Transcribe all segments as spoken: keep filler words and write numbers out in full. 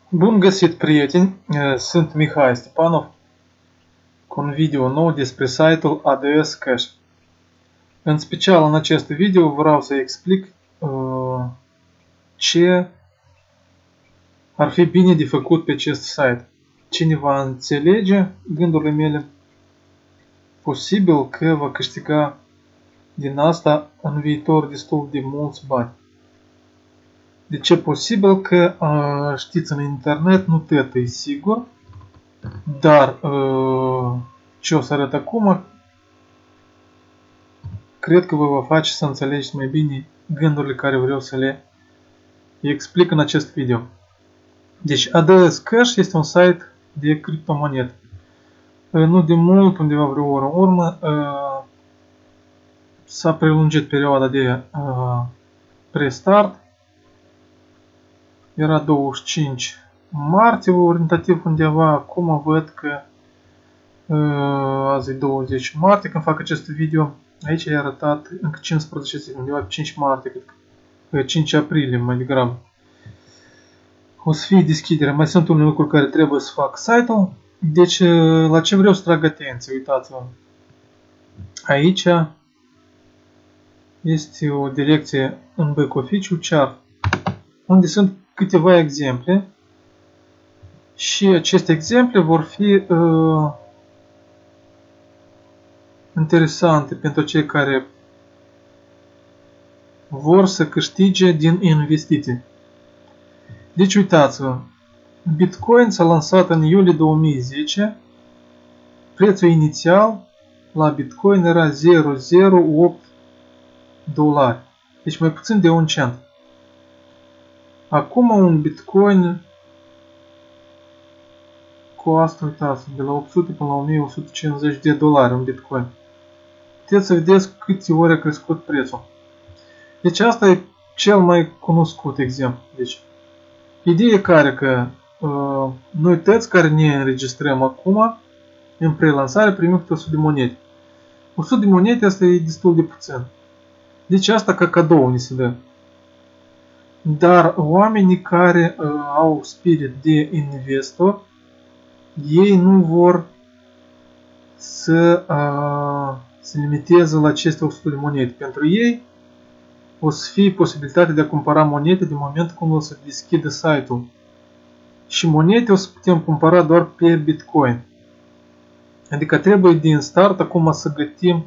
Bun găsit, prieteni! Sunt Mihai Stepanov cu un video nou despre site-ul A D S Cash. În special în acest video vreau să explic uh, ce ar fi bine de făcut pe acest site. Cine va înțelege gândurile mele, posibil că va câștiga din asta în viitor destul de mulți bani. De ce posibil? Că uh, știți, în internet nu tot e sigur, dar uh, ce o să arăt acum cred că vă va face să înțelegeți mai bine gândurile care vreau să le explic în acest video. Deci A D S Cash este un site de criptomonede. Uh, nu de mult, undeva vreo oră în urmă, uh, s-a prelungit perioada de uh, prestart. Era douăzeci și cinci martie, orientativ undeva. Acum văd că uh, azi e douăzeci martie, când fac acest video. Aici e arătat încă cincisprezece zile, undeva cinci martie, cred că cinci aprilie mai degrabă. O să fie deschiderea. Mai sunt unele lucruri care trebuie să fac site-ul. Deci, la ce vreau să trag atenție? Uitați-vă. Aici este o direcție în back official chart, unde sunt câteva exemple și aceste exemple vor fi uh, interesante pentru cei care vor să câștige din investiții. Deci uitați-vă, Bitcoin s-a lansat în iulie două mii zece, prețul inițial la Bitcoin era zero virgulă zero opt dolari, deci mai puțin de un cent. Acum un Bitcoin costă, uitați, de la opt sute până la o mie o sută cincizeci de dolari un Bitcoin. Puteți să vedeți câte ori a crescut prețul. Deci asta e cel mai cunoscut exemplu. Deci, ideea e care că uh, noi toți care ne înregistrăm acum în prelansare primim câte o sută de monede. o sută de monede asta e destul de puțin. Deci asta ca cadou ni se dă. Dar oamenii care uh, au spirit de investor, ei nu vor să uh, se limiteze la aceste o sută de monede. Pentru ei o să fie posibilitatea de a cumpăra monede de moment cum o să deschidă site-ul. Și monede o să putem cumpăra doar pe Bitcoin. Adică trebuie din start acum să gătim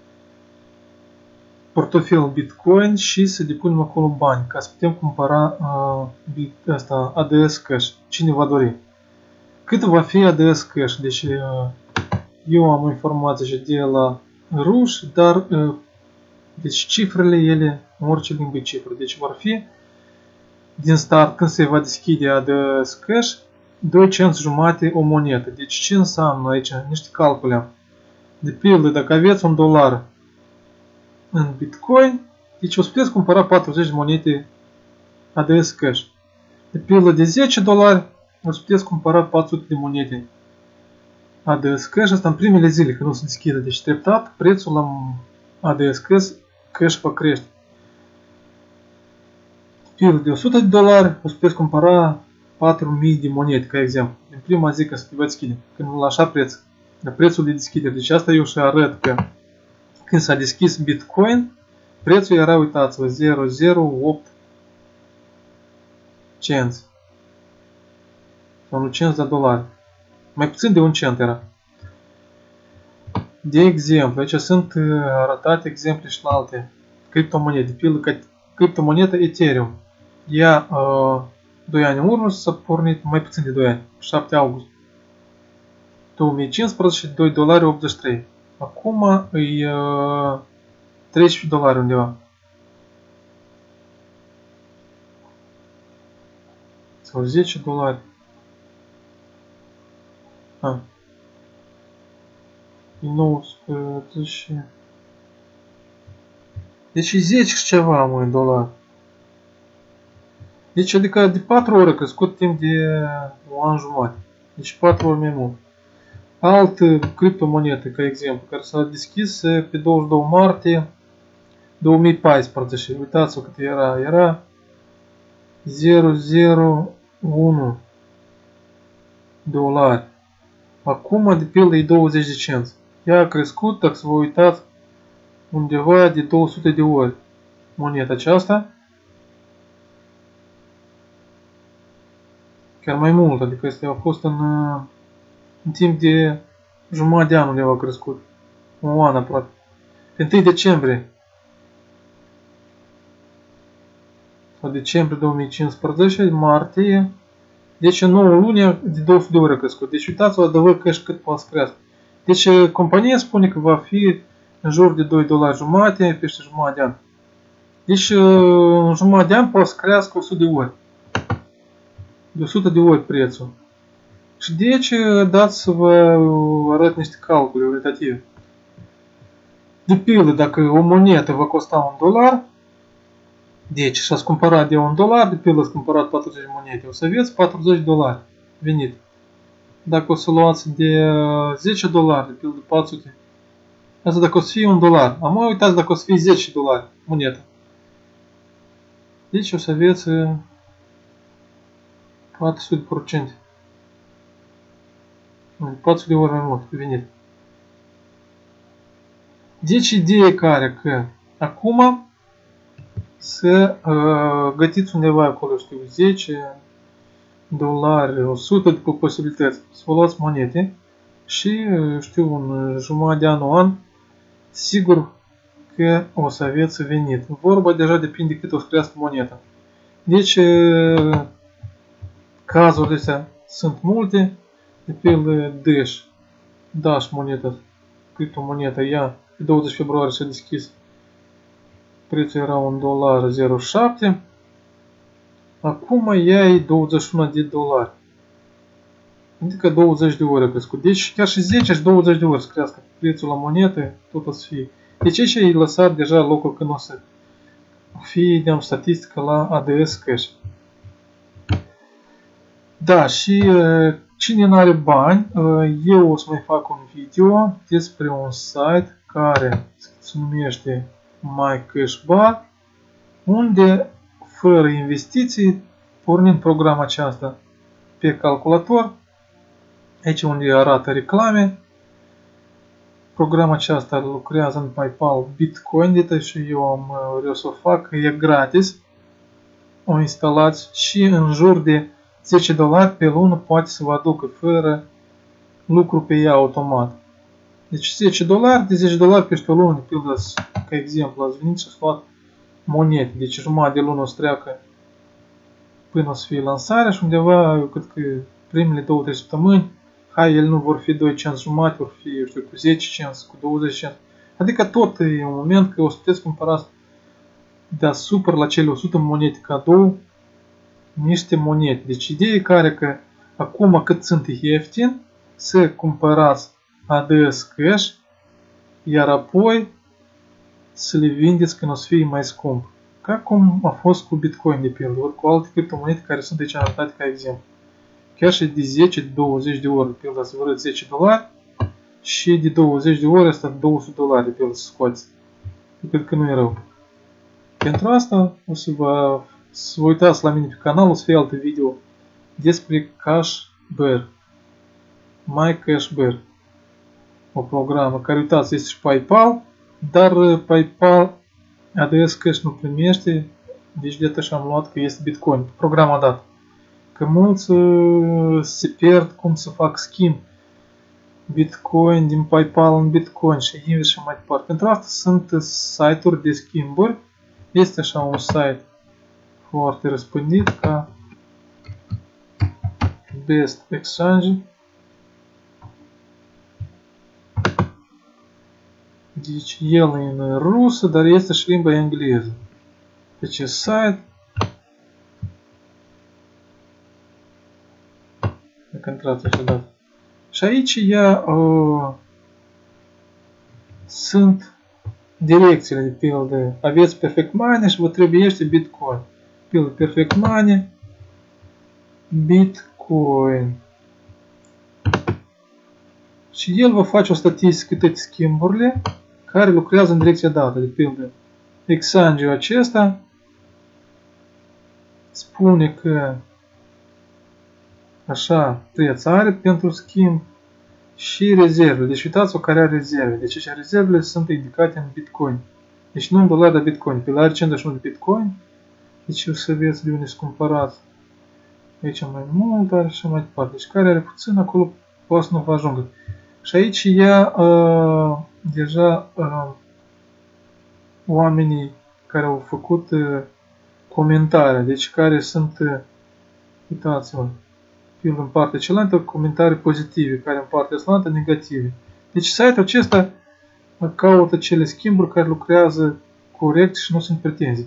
portofel Bitcoin și să depunem acolo bani ca să putem cumpăra uh, asta, A D S Cash. Cine va dori? Cât va fi A D S Cash? Deci uh, eu am informații și de la ruși, dar uh, deci cifrele ele, în orice limbă cifre. Deci vor fi din start, când se va deschide A D S Cash, doi cenți jumate o monedă. Deci ce înseamnă aici? Niște calcule. De pildă, dacă aveți un dolar în Bitcoin, deci o să puteți cumpăra patruzeci de monede A D S Cash. De pildă de zece dolari, o să puteți cumpăra patru sute de monede A D S Cash. Asta în primele zile, când o să deschidă. Deci treptat, prețul la A D S Cash va crește. De pildă de o sută de dolari, o să puteți cumpăra patru mii de monede, ca exemplu. În prima zi că se va deschide, când la așa preț. De prețul de deschidere. Deci asta eu și arăt că când s-a deschis Bitcoin, prețul era, uitați-vă, zero virgulă zero opt cenți. Sau un cenți de dolari. Mai puțin de un cent era. De exemplu, aici sunt arătate exemple și la alte criptomonede. De pildă, criptomoneda Ethereum. Ea, uh, doi ani în urmă s-a pornit, mai puțin de doi ani, șapte august două mii cincisprezece, doi dolari optzeci și trei. Acum e uh, treisprezece dolari undeva. Sau zece dolari. Ah. E nouăsprezece. Deci e zece și ceva, măi, dolari. Deci adică de patru ori a crescut timp de un an jumătate. Deci patru ori mai mult. Altă criptomonedă, ca exemplu, care s-a deschis pe douăzeci și doi martie două mii paisprezece. Uitați-vă cât era. Era zero virgulă zero unu dolari. Acum, de pildă, e douăzeci de cenți. Ea a crescut, dacă să vă uitați, undeva de două sute de ori moneta aceasta. Chiar mai mult, adică este a fost în, în timp de jumătate de an undeva a crescut. Un an aproape. Pe întâi decembrie. Sau decembrie două mii cincisprezece, martie. Deci în nouă luni de două sute de ori a crescut. Deci uitați-vă de văd că și cât poate să crească. Deci compania spune că va fi în jur de doi dolari jumate peste jumătate de an. Deci în jumătate de an poate să crească o sută de ori. De o sută de ori prețul. Și deci dați să vă arăt niște calcule orientative. De pildă, dacă o monetă va costa un dolar, deci și-ați cumpărat de un dolar, de pildă ați cumpărat patruzeci de monede, o să aveți patruzeci de dolari venit. Dacă o să luați de zece dolari, de pildă patru sute, asta dacă o să fie un dolar. Am uitați dacă o să fie zece dolari moneta. Deci o să aveți patru sute la sută. patru sute de ori mai mult venit. Deci ideea care că acum să uh, gătiți undeva acolo, știu, zece dolari, o sută de posibilități. Să vă luați monede și, știu, în jumătate de an, un an, sigur că o să aveți venit. Vorba deja depinde cât o să crească moneta. Deci, cazurile astea sunt multe. De pildă, Dash, Dash moneta, criptomoneta, ea pe douăzeci februarie s-a deschis. Prețul era un dolar zero șapte. Acum ea e douăzeci și unu de dolari. Adică douăzeci de ori a crescut. Deci chiar și zece și douăzeci de ori să crească prețul la monete, tot o să fie. Deci aici e lăsat deja locul când o să fie, de-am statistică la A D S Cash. Da, și cine nu are bani, eu o să mai fac un video despre un site care se numește MyCashBar, unde, fără investiții, pornind programa aceasta pe calculator, aici unde arată reclame, programa aceasta lucrează în PayPal Bitcoin, și eu am vreau să o fac, e gratis, o instalați și în jur de zece dolari pe lună poate să vă aducă fără lucru pe ea automat. Deci zece dolari, de zece dolari peste o lună, de pildă, ca exemplu, ați venit și ați luat monede. Deci jumătate de lună o să treacă până o să fie lansarea și undeva, eu cred că primele două trei săptămâni, hai, ele nu vor fi doi cenți jumate, vor fi, eu știu, cu zece cenți, cu douăzeci cenți. Adică tot e un moment că o să puteți cumpărați deasupra la cele o sută monede cadou niște monede. Deci ideea e care că acum cât sunt ieftin, să cumpărați A D S Cash, iar apoi să le vindeți când o să fie mai scump. Ca cum a fost cu Bitcoin de pildă, ori cu alte criptomonede care sunt aici arătate ca exemplu. Chiar și de zece douăzeci de ori, de pildă, să vă arăt zece dolari și de douăzeci de ori asta două sute dolari, de pildă, să scoați. Eu cred că nu e rău. Pentru asta o să vă, să vă uitați la mine pe canal, o să fie alte video despre CashBar. MyCashBar. O programă care, uitați, este și PayPal, dar PayPal A D S Cash nu primește, deci de atât am luat că este Bitcoin, programa dată. Că mulți uh, se pierd cum să fac schimb Bitcoin din PayPal în Bitcoin și invers și mai departe. Pentru asta sunt site-uri de schimburi. Este așa un site foarte răspândit ca Best Exchange. Deci el e în rusă, dar este și limba engleză. Pe acest site, dacă intrați așa dată. Și aici ea, uh, sunt direcțiile, de pildă. Aveți Perfect Money și vă trebuiește Bitcoin. Pildă Perfect Money, Bitcoin. Și el vă face o statistică toate schimburile care lucrează în direcția dată. De pildă, exchange-ul acesta spune că așa preț are pentru schimb și rezervele. Deci uitați-vă care are rezerve. Deci aceste rezervele sunt indicate în Bitcoin. Deci nu în dolari, dar Bitcoin. Pe la are cincizeci și unu de Bitcoin. Deci o să vedeți de unde să cumpărați. Aici mai mult, dar și mai departe. Deci care are puțin, acolo poate să nu vă ajungă. Și aici ia uh, deja uh, oamenii care au făcut uh, comentarii. Deci care sunt, uh, uitați-vă, fiind în partea cealaltă, comentarii pozitive, care în partea cealaltă negative. Deci site-ul acesta caută cele schimburi care lucrează corect și nu sunt pretenții.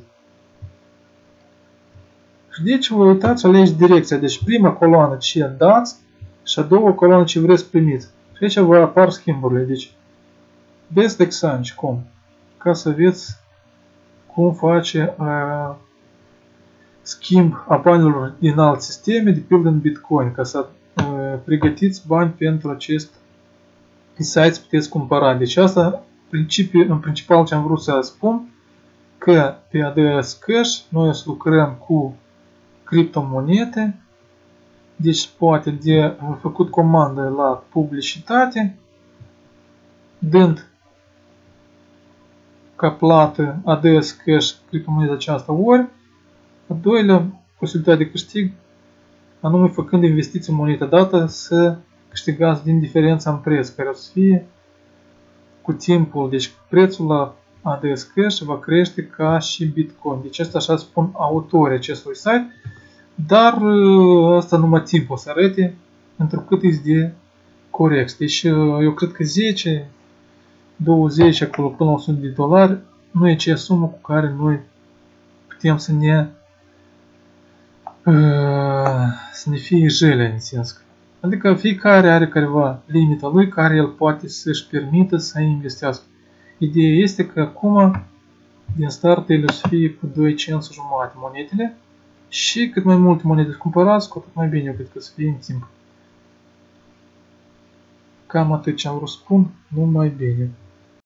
Și deci vă uitați, alegi direcția. Deci prima coloană ce dați și a doua coloană ce vreți să primiți. Și aici vă apar schimburile. Deci best exchange punct com ca să vedeți cum face uh, schimb a banilor din alte sisteme, de pildă în Bitcoin, ca să uh, pregătiți bani pentru acest site să puteți cumpăra. Deci asta principiu, în principal ce am vrut să spun, că pe A D S Cash noi o să lucrăm cu criptomonete, deci poate de făcut comandă la publicitate, dând ca plată A D S Cash criptomoneta aceasta, ori a doilea posibilitate de câștig, anume făcând investiții în moneta dată să câștigați din diferența în preț, care o să fie cu timpul, deci prețul la A D S Cash va crește ca și Bitcoin. Deci asta așa spun autorii acestui site, dar asta numai timpul să arate întrucât este de corect. Deci eu cred că zece, douăzeci, acolo până la o sută de dolari nu e cea sumă cu care noi putem să ne să ne fie jele în sens. Adică fiecare are careva limita lui care el poate să-și permită să investească. Ideea este că acum din start ele o să fie cu doi cenți jumate monetele și cât mai multe monede cumpărați, cu atât mai bine, eu cred că să fie în timp. Cam atât ce am vrut să spun, numai bine.